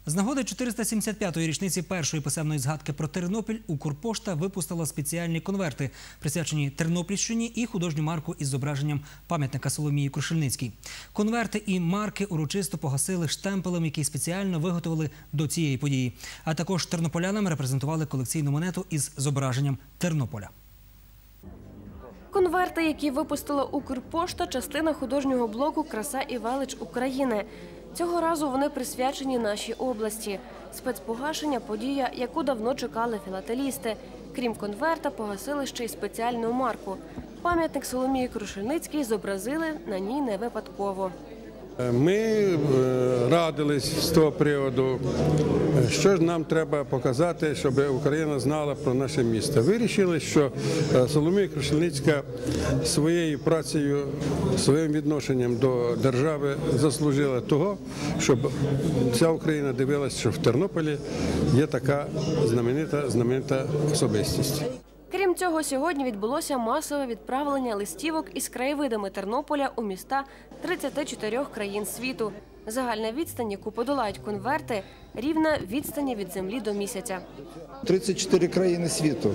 З нагоди 475-ї річниці першої писемної згадки про Тернопіль Укрпошта випустила спеціальні конверти, присвячені Тернопільщині, і художню марку із зображенням пам'ятника Соломії Крушельницькій. Конверти і марки урочисто погасили штемпелем, який спеціально виготовили до цієї події. А також тернополянам репрезентували колекційну монету із зображенням Тернополя. Конверти, які випустила Укрпошта – частина художнього блоку «Краса і велич України». Цього разу вони присвячені нашій області. Спецпогашення – подія, яку давно чекали філателісти. Крім конверта, погасили ще й спеціальну марку. Пам'ятник Соломії Крушельницькій зобразили на ній не випадково. Ми радились з того приводу, що ж нам треба показати, щоб Україна знала про наше місто. Вирішили, що Соломія Крушельницька своєю працею, своїм відношенням до держави заслужила того, щоб вся Україна дивилась, що в Тернополі є така знаменита особистість. Крім цього, сьогодні відбулося масове відправлення листівок із краєвидами Тернополя у міста 34 країн світу. Загальна відстань, яку подолають конверти, рівна відстані від землі до місяця. 34 країни світу,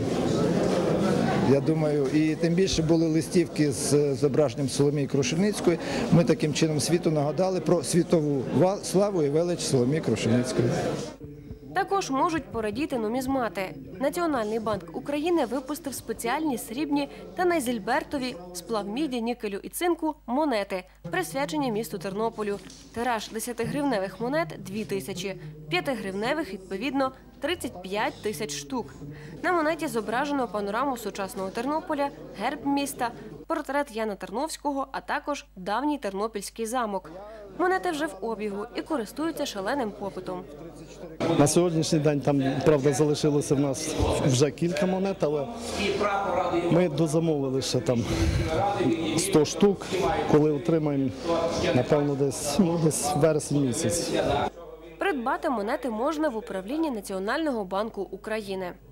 я думаю, і тим більше були листівки з зображенням Соломії Крушельницької. Ми таким чином світу нагадали про світову славу і велич Соломії Крушельницької. Також можуть порадіти нумізмати. Національний банк України випустив спеціальні срібні та найзельбертові сплав міді, нікелю і цинку монети, присвячені місту Тернополю. Тираж 10-гривневих монет – 2000, 5-гривневих – відповідно 35 тисяч штук. На монеті зображено панораму сучасного Тернополя, герб міста, портрет Яна Тарновського, а також давній Тернопільський замок. Монети вже в обігу і користуються шаленим попитом. На сьогоднішній день там, правда, залишилося в нас вже кілька монет, але ми дозамовили ще там 100 штук, коли отримаємо, напевно, десь вересень місяць. Придбати монети можна в управлінні Національного банку України.